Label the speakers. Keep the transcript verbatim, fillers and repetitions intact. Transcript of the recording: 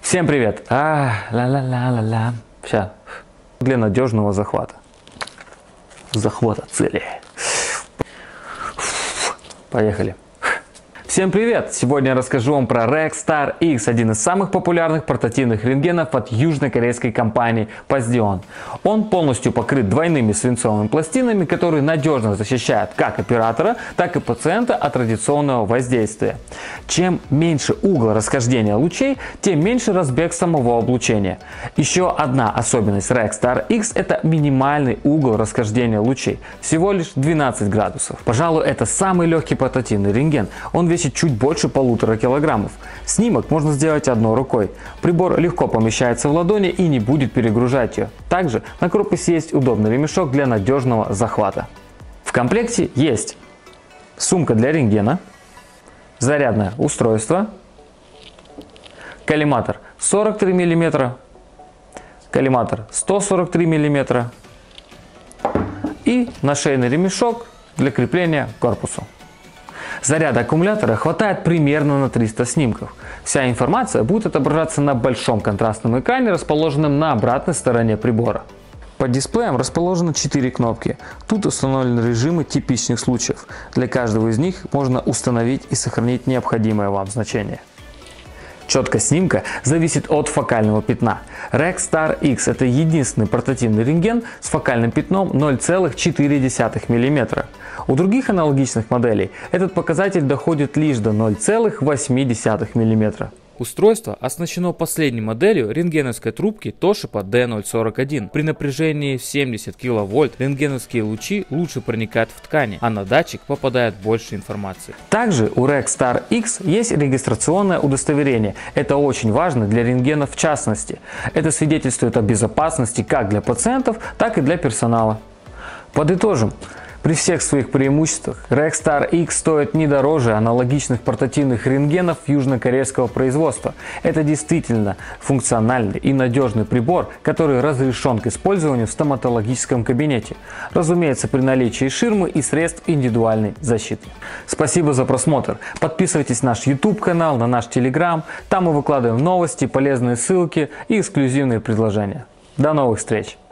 Speaker 1: Всем привет! А, ла-ла-ла-ла-ла. Сейчас. Для надежного захвата. Захвата цели. Поехали. Всем привет! Сегодня я расскажу вам про Rexstar X, один из самых популярных портативных рентгенов от южнокорейской компании Pasdion. Он полностью покрыт двойными свинцовыми пластинами, которые надежно защищают как оператора, так и пациента от радиационного воздействия. Чем меньше угол расхождения лучей, тем меньше разбег самого облучения. Еще одна особенность Rexstar X – это минимальный угол расхождения лучей, всего лишь двенадцать градусов. Пожалуй, это самый легкий портативный рентген. Он весит чуть больше полутора килограммов. Снимок можно сделать одной рукой. Прибор легко помещается в ладони и не будет перегружать ее. Также на корпусе есть удобный ремешок для надежного захвата. В комплекте есть сумка для рентгена, зарядное устройство, коллиматор сорок три миллиметра, коллиматор сто сорок три миллиметра и нашейный ремешок для крепления к корпусу. Заряда аккумулятора хватает примерно на триста снимков. Вся информация будет отображаться на большом контрастном экране, расположенном на обратной стороне прибора. Под дисплеем расположены четыре кнопки. Тут установлены режимы типичных случаев. Для каждого из них можно установить и сохранить необходимое вам значение. Четкость снимка зависит от фокального пятна. Rexstar X – это единственный портативный рентген с фокальным пятном ноль целых четыре десятых миллиметра. У других аналогичных моделей этот показатель доходит лишь до ноль целых восьми десятых миллиметра.
Speaker 2: Устройство оснащено последней моделью рентгеновской трубки Toshiba ди ноль сорок один. При напряжении в семьдесят киловольт рентгеновские лучи лучше проникают в ткани, а на датчик попадает больше информации.
Speaker 1: Также у Rexstar X есть регистрационное удостоверение. Это очень важно для рентгена в частности. Это свидетельствует о безопасности как для пациентов, так и для персонала. Подытожим. При всех своих преимуществах Rexstar X стоит не дороже аналогичных портативных рентгенов южнокорейского производства. Это действительно функциональный и надежный прибор, который разрешен к использованию в стоматологическом кабинете. Разумеется, при наличии ширмы и средств индивидуальной защиты. Спасибо за просмотр. Подписывайтесь на наш YouTube канал, на наш Telegram. Там мы выкладываем новости, полезные ссылки и эксклюзивные предложения. До новых встреч!